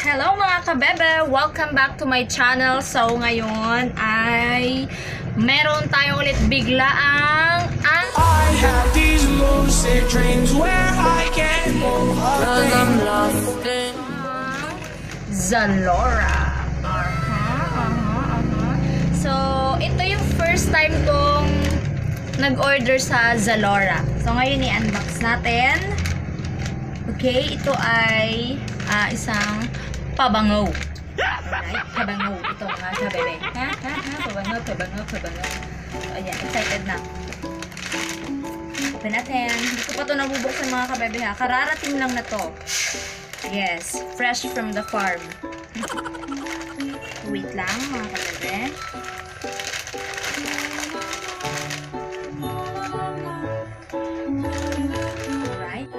Hello mga kabebe! Welcome back to my channel. So ngayon ay meron tayo ulit biglaang I have these lucid dreams where I can't move Zalora. So ito yung first time kong nag-order sa Zalora. So ngayon i-unbox natin. Okay, ito ay isang pabango. Alright, pabango. Ito mga kabebe. Pabango. So, ayan, excited na. Open natin. Hindi ko pa ito nabubuksan mga kabebe ha. Kararating lang na to. Yes, fresh from the farm. Wait lang mga kabebe. Alright.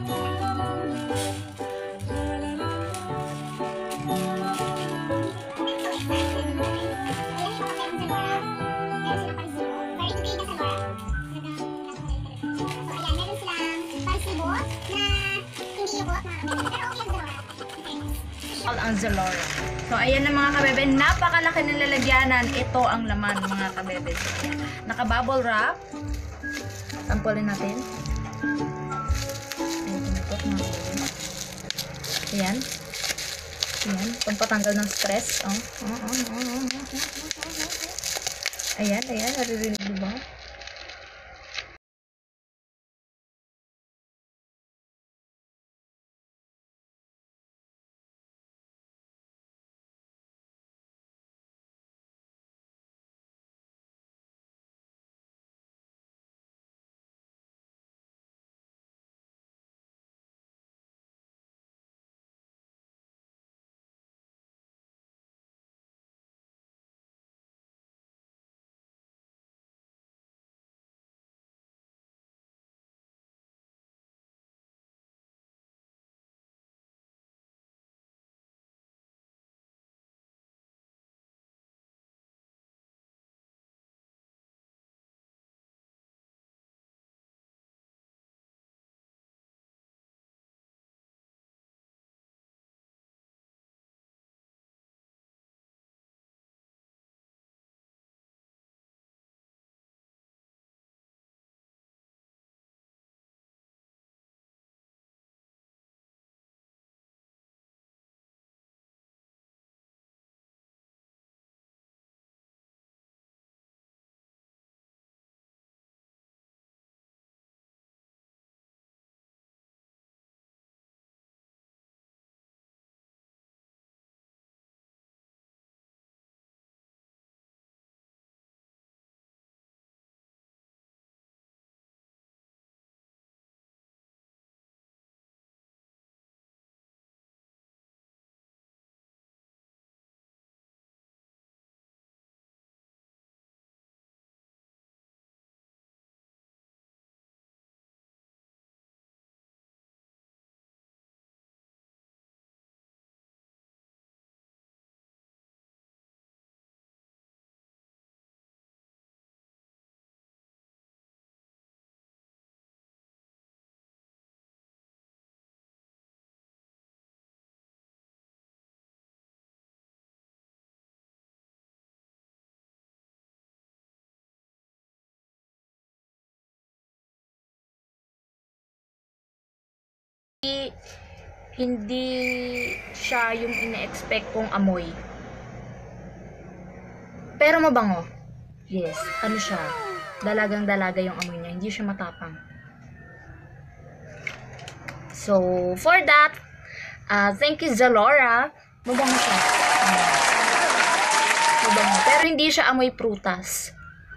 Ang Zalora. So, ayan na mga kabebe. Napakalaki ng lalagyanan. Ito ang laman mga kabebe. So, ayan. Naka-bubble wrap. Sampulin natin. Ayan. Ayan. Pampatanggal ng stress. Ayan. Naririnig mo ba? Hindi siya yung ina-expect kong amoy. Pero mabango. Yes, ano siya? Dalagang-dalaga yung amoy niya. Hindi siya matapang. So, for that, thank you Zalora. Mabango siya. Mabango. Pero hindi siya amoy prutas.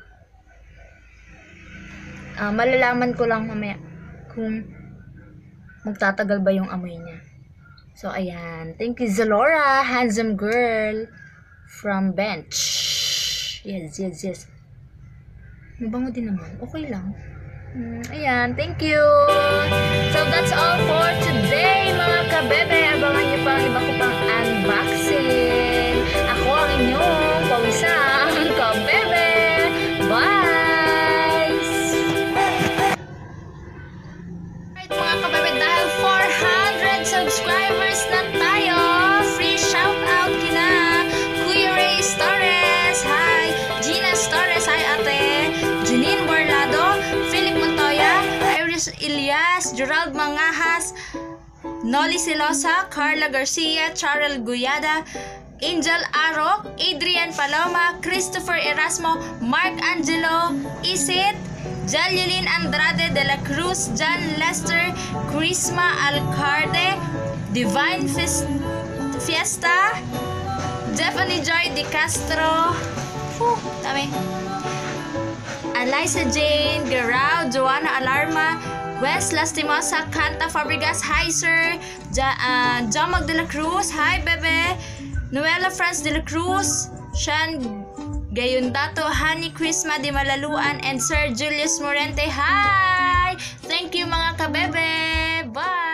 Malalaman ko lang mamaya kung magtatagal ba yung amoy niya. So, ayan. Thank you, Zalora. Handsome girl from Bench. Yes. Mabango din naman. Okay lang. Ayan. Thank you. So, that's all for today, mga kabebe. Abangan niyo pa ang iba ko pang unboxing. Ako ang inyong pawisang kabebe. Bye! Mga kabebe, dahil 400 subscribers na tayo, free Gerald Mangahas, Noli Silosa, Carla Garcia, Charel Guyada, Angel Arok, Adrian Paloma, Christopher Erasmo, Mark Angelo, Isit, Jalilin Andrade de la Cruz, John Lester, Chrisma Alcarde, Divine Fiesta, Stephanie Joy De Castro, dami. Eliza Jane, Garao, Joanna Alarma, Wes Lastimosa, Canta Fabregas, hi sir, Jomag de la Cruz, hi bebe, Noela France de la Cruz, Sean Gayundato, Honey Chrisma de Malaluan, and Sir Julius Morente, hi! Thank you mga kabebe! Bye!